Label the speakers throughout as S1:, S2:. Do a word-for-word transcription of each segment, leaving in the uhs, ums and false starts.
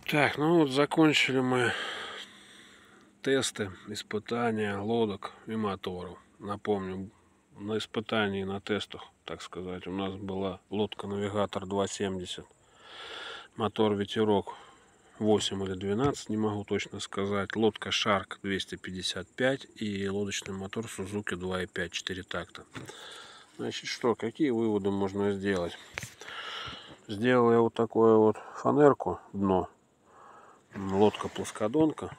S1: Так, ну вот закончили мы тесты, испытания лодок и моторов. Напомню, на испытании, на тестах, так сказать, у нас была лодка Навигатор два семьдесят, мотор Ветерок восемь или двенадцать, не могу точно сказать, лодка Shark двести пятьдесят пять и лодочный мотор Suzuki два и пять, четыре такта. Значит, что, какие выводы можно сделать? Сделал я вот такую вот фанерку, дно, лодка-плоскодонка.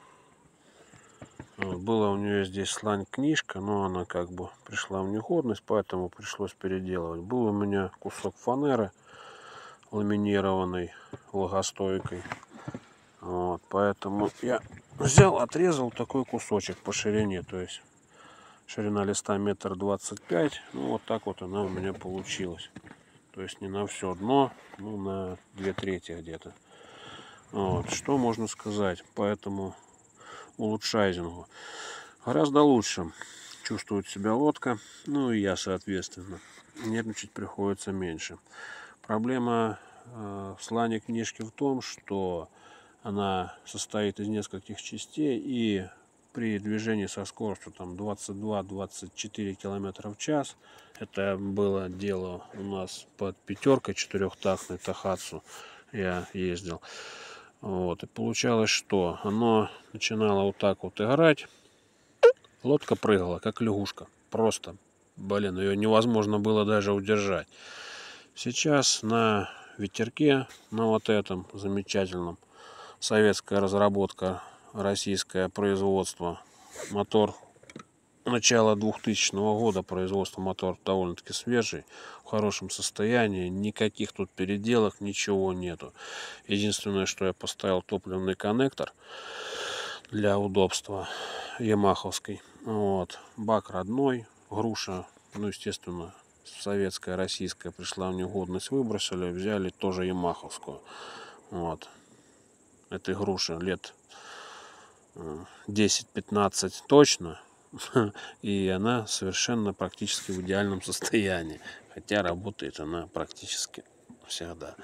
S1: Была у нее здесь слань-книжка, но она как бы пришла в негодность, поэтому пришлось переделывать. Был у меня кусок фанеры ламинированной, влагостойкой. Вот, поэтому я взял, отрезал такой кусочек по ширине, то есть ширина листа метр двадцать пять. Ну вот так вот она у меня получилась. То есть не на все дно, ну на две трети где-то. Вот, что можно сказать по этому улучшайзингу? Гораздо лучше чувствует себя лодка, ну и я, соответственно. Нервничать приходится меньше. Проблема э, в слане книжки в том, что она состоит из нескольких частей, и при движении со скоростью там двадцать два — двадцать четыре километра в час, это было дело у нас под пятеркой четырехтактной Тахатсу, я ездил. Вот, и получалось, что оно начинало вот так вот играть. Лодка прыгала, как лягушка. Просто, блин, ее невозможно было даже удержать. Сейчас на ветерке, на вот этом замечательном, советская разработка, российское производство, мотор начала двухтысячного года, производство, мотор довольно-таки свежий, в хорошем состоянии, никаких тут переделок, ничего нету. Единственное, что я поставил топливный коннектор для удобства, ямаховский. Вот. Бак родной, груша, ну, естественно, советская, российская пришла в негодность, выбросили, взяли тоже ямаховскую. Вот. Этой груши лет десять-пятнадцать точно, и она совершенно практически в идеальном состоянии, хотя работает она практически всегда.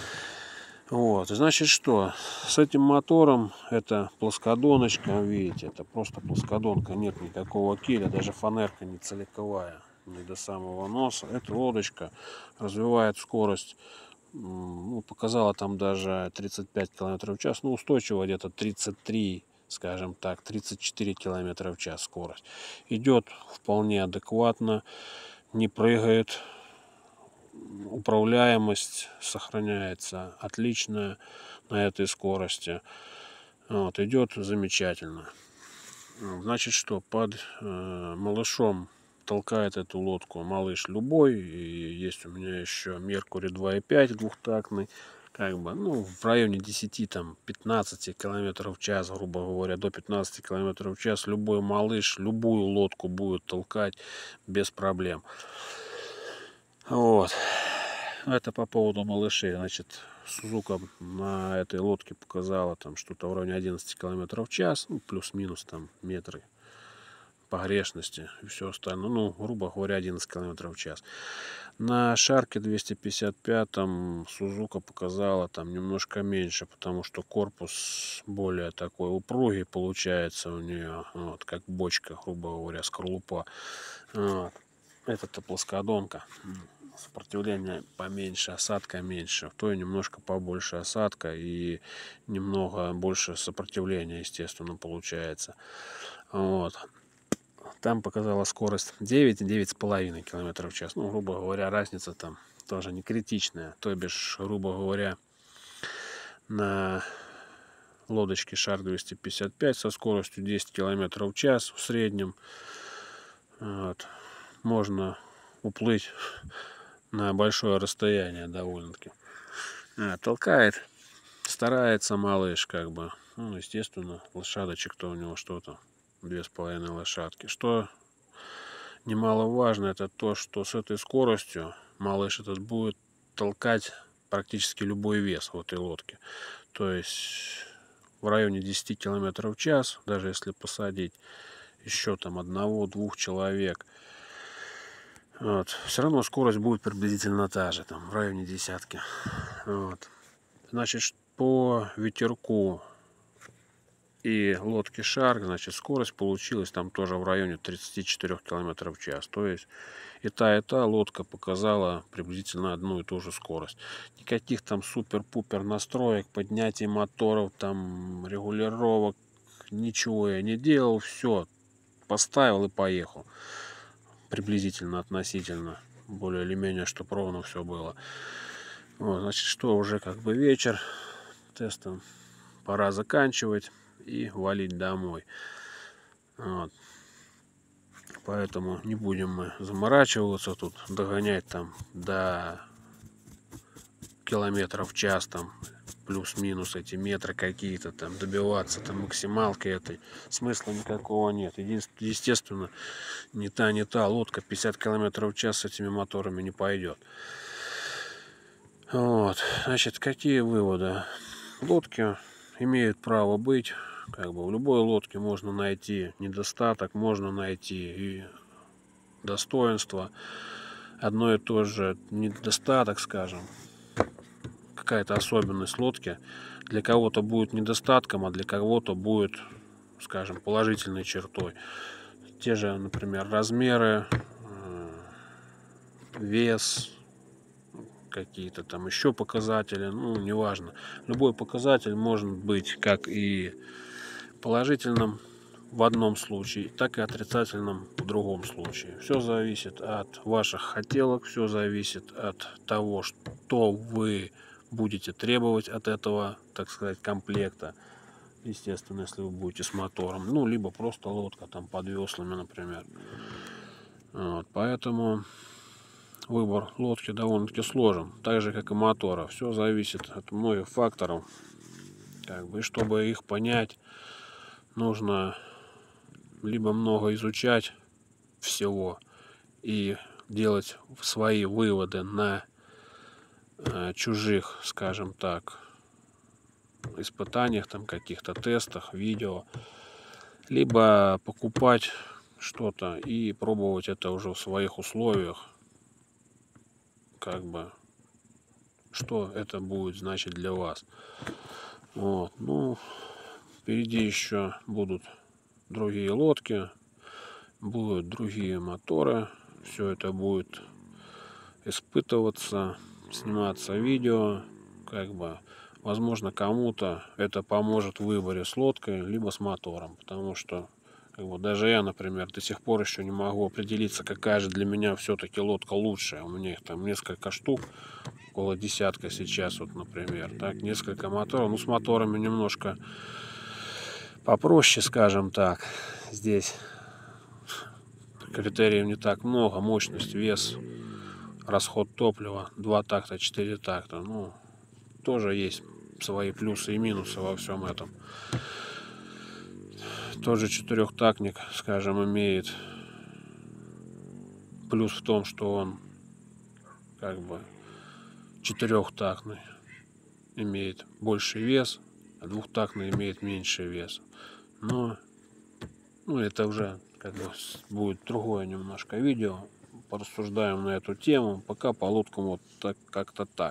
S1: Вот, значит, что с этим мотором, это плоскодоночка, видите, это просто плоскодонка, нет никакого киля, даже фанерка не целиковая, не до самого носа. Эта лодочка развивает скорость, ну, показала там даже тридцать пять километров в час, ну, устойчиво где-то тридцать три, скажем так, тридцать четыре километра в час скорость. Идет вполне адекватно, не прыгает. Управляемость сохраняется отличная на этой скорости. Вот, идет замечательно. Значит, что под э, малышом толкает эту лодку малыш любой. И есть у меня еще Меркурий два и пять двухтактный. Как бы, ну, в районе десяти-пятнадцати километров в час, грубо говоря, до пятнадцати километров в час любой малыш любую лодку будет толкать без проблем. Вот. Это по поводу малышей. Значит, Сузука на этой лодке показала там что-то в районе одиннадцати километров в час, ну, плюс-минус там метры погрешности и все остальное. Ну, грубо говоря, одиннадцать километров в час. На Шарке двести пятьдесят пять Сузука показала там немножко меньше, потому что корпус более такой упругий получается у нее, вот, как бочка, грубо говоря, скорлупа. Вот. Это-то плоскодонка. Сопротивление поменьше, осадка меньше. В той немножко побольше осадка и немного больше сопротивления, естественно, получается. Вот. Там показала скорость девять — девять с половиной километров в час. Ну, грубо говоря, разница там тоже не критичная. То бишь, грубо говоря, на лодочке Шарк двести пятьдесят пять со скоростью десять километров в час в среднем вот, можно уплыть на большое расстояние довольно-таки. А, толкает, старается малыш, как бы. Ну, естественно, лошадочек-то у него что-то, две с половиной лошадки. Что немаловажно, это то, что с этой скоростью малыш этот будет толкать практически любой вес в этой лодке. То есть в районе десяти километров в час, даже если посадить еще там одного-двух человек, вот, все равно скорость будет приблизительно та же, там, в районе десятки. Вот. Значит, по ветерку и лодке Shark, значит, скорость получилась там тоже в районе тридцати четырёх километров в час. То есть и та, и та лодка показала приблизительно одну и ту же скорость. Никаких там супер-пупер настроек, поднятий моторов, там регулировок, ничего я не делал. Все, поставил и поехал. Приблизительно, относительно. Более или менее, чтобы ровно все было. Вот, значит, что уже как бы вечер. Тестом пора заканчивать и валить домой. Вот. Поэтому не будем мы заморачиваться тут, догонять там до километров в час, там плюс-минус эти метры какие-то, там добиваться там максималки этой. Смысла никакого нет. Единственное, естественно, не та, не та лодка пятьдесят километров в час с этими моторами не пойдет. Вот. Значит, какие выводы? Лодки имеют право быть. Как бы в любой лодке можно найти недостаток, можно найти и достоинство. Одно и то же недостаток, скажем, какая-то особенность лодки для кого-то будет недостатком, а для кого-то будет, скажем, положительной чертой. Те же, например, размеры, вес, какие-то там еще показатели, ну, неважно. Любой показатель может быть как и положительным в одном случае, так и отрицательным в другом случае. Все зависит от ваших хотелок, все зависит от того, что вы будете требовать от этого, так сказать, комплекта. Естественно, если вы будете с мотором, ну, либо просто лодка там под веслами, например. Вот, поэтому выбор лодки довольно-таки сложен, так же, как и мотора. Все зависит от многих факторов. Как бы, и чтобы их понять, нужно либо много изучать всего и делать свои выводы на э, чужих, скажем так, испытаниях, там каких-то тестах, видео, либо покупать что-то и пробовать это уже в своих условиях, как бы, что это будет значить для вас. Вот, ну, впереди еще будут другие лодки, будут другие моторы, все это будет испытываться, сниматься видео, как бы, возможно, кому-то это поможет в выборе с лодкой, либо с мотором, потому что, как бы, даже я, например, до сих пор еще не могу определиться, какая же для меня все-таки лодка лучшая. У меня их там несколько штук, около десятка сейчас, вот, например, так, несколько моторов, ну, с моторами немножко попроще, скажем так, здесь критериев не так много, мощность, вес, расход топлива, два такта, четыре такта, ну, тоже есть свои плюсы и минусы во всем этом. Тот же четырехтактник, скажем, имеет плюс в том, что он как бы четырехтактный, имеет больший вес, а двухтактный имеет меньший вес. Но ну, это уже как бы будет другое немножко видео. Порассуждаем на эту тему. Пока по лодкам вот так, как-то так.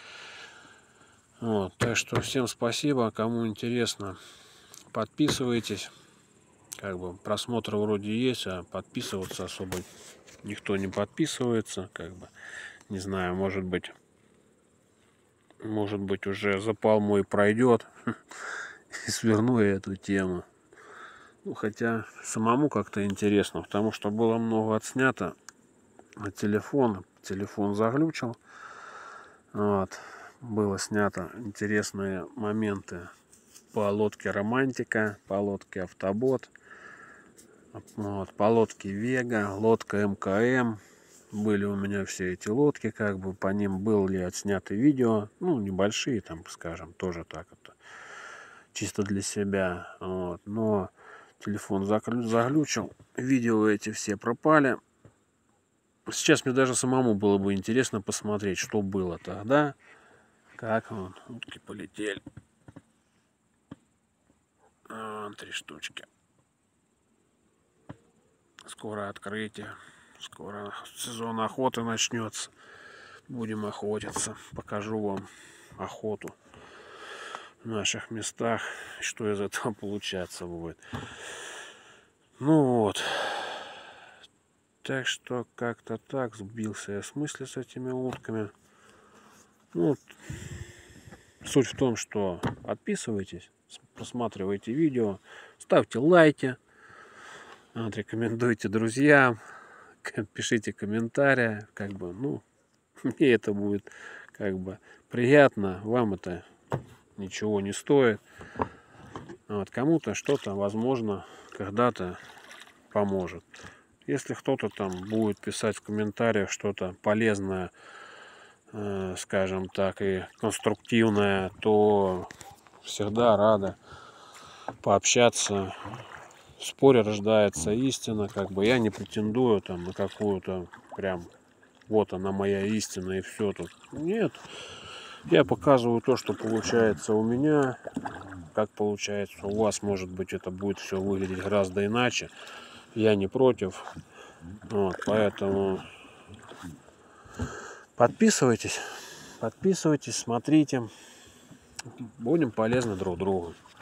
S1: Вот, так что всем спасибо. Кому интересно, подписывайтесь. Как бы просмотры вроде есть, а подписываться особо никто не подписывается. Как бы не знаю, может быть, может быть уже запал мой пройдет и сверну я эту тему. Ну, хотя самому как-то интересно, потому что было много отснято на телефон. Телефон заглючил. Вот. Было снято интересные моменты по лодке Романтика, по лодке Автобот, вот, по лодке Вега, лодка эм ка эм. Были у меня все эти лодки, как бы по ним было ли отсняты видео, ну, небольшие, там, скажем, тоже так это, чисто для себя. Вот. Но телефон заглючил, видео эти все пропали. Сейчас мне даже самому было бы интересно посмотреть, что было тогда. Как вон, утки полетели. Вон, три штучки. Скоро открытие. Скоро сезон охоты начнется. Будем охотиться. Покажу вам охоту. в наших местах, что из этого получаться будет. Ну вот. Так что как-то так, сбился я с мысли с этими утками. Ну, суть в том, что подписывайтесь, просматривайте видео, ставьте лайки, вот, рекомендуйте друзьям, пишите комментарии, как бы, ну, мне это будет как бы приятно, вам это ничего не стоит. Вот, кому-то что-то, возможно, когда-то поможет. Если кто-то там будет писать в комментариях что-то полезное, э, скажем так, и конструктивное, то всегда рада пообщаться. В споре рождается истина, как бы я не претендую там на какую-то прям вот она моя истина и все тут. Нет, я показываю то, что получается у меня, как получается у вас, может быть, это будет все выглядеть гораздо иначе. Я не против. Вот, поэтому подписывайтесь, подписывайтесь, смотрите. Будем полезны друг другу.